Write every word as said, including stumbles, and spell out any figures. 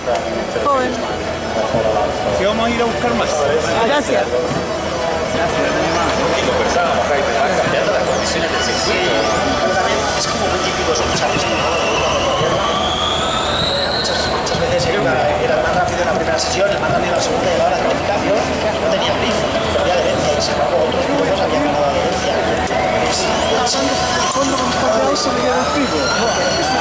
Joven. Si vamos a ir a buscar más. Gracias. Y conversábamos acá y me van cambiando las condiciones del circuito. Es como muy típico eso, muchas veces, muchas veces era, era el más rápido en la primera sesión, el más rápido en la segunda, llegaba a la clasificación, no tenía prisa, perdía de Vencia y se pagó otros juegos, había ganado de Vencia. Fondo con cuatro autos me queda el pico.